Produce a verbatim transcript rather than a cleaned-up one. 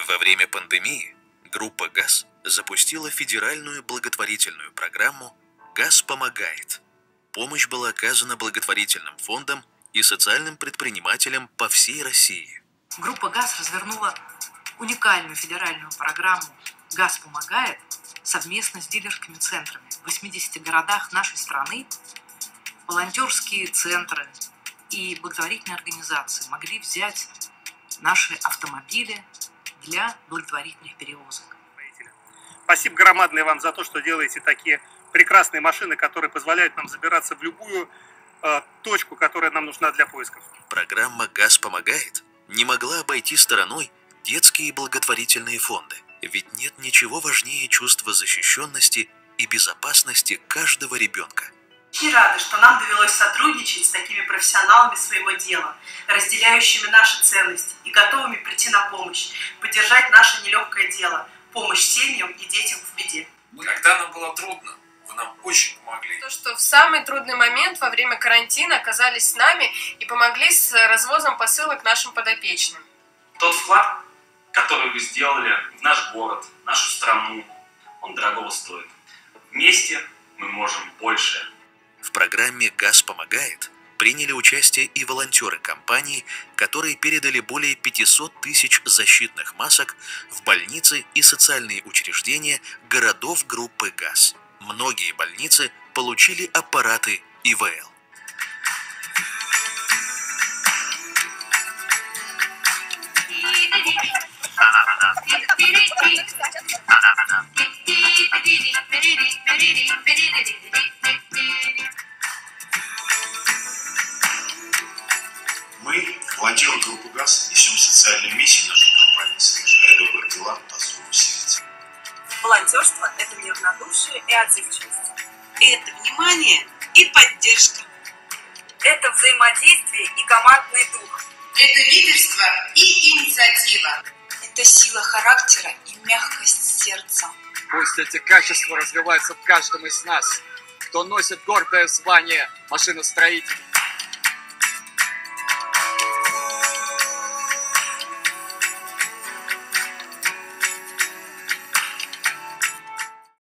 Во время пандемии группа ГАЗ запустила федеральную благотворительную программу «ГАЗ помогает». Помощь была оказана благотворительным фондам и социальным предпринимателям по всей России. Группа ГАЗ развернула уникальную федеральную программу «ГАЗ помогает» совместно с дилерскими центрами. В восьмидесяти городах нашей страны волонтерские центры и благотворительные организации могли взять наши автомобили для благотворительных перевозок. Спасибо громадное вам за то, что делаете такие прекрасные машины, которые позволяют нам забираться в любую э, точку, которая нам нужна для поисков. Программа «ГАЗ помогает» не могла обойти стороной детские благотворительные фонды. Ведь нет ничего важнее чувства защищенности и безопасности каждого ребенка. Очень рады, что нам довелось сотрудничать с такими профессионалами своего дела, разделяющими наши ценности и готовыми прийти на помощь, поддержать наше нелегкое дело, помощь семьям и детям в беде. Когда нам было трудно, вы нам очень помогли. То, что в самый трудный момент во время карантина оказались с нами и помогли с развозом посылок нашим подопечным. Тот вклад, который вы сделали в наш город, в нашу страну, он дорогого стоит. Вместе мы можем больше. В программе «ГАЗ помогает» приняли участие и волонтеры компании, которые передали более пятисот тысяч защитных масок в больницы и социальные учреждения городов группы ГАЗ. Многие больницы получили аппараты И В Л. Мы, волонтеры группы ГАЗ, несем социальную миссию нашей компании, совершая добрые дела по зову сердца. Волонтерство – это неравнодушие и отзывчивость. Это внимание и поддержка. Это взаимодействие и командный дух. Это лидерство и инициатива. Это сила характера и мягкость сердца. Пусть эти качества развиваются в каждом из нас, кто носит гордое звание машиностроителя.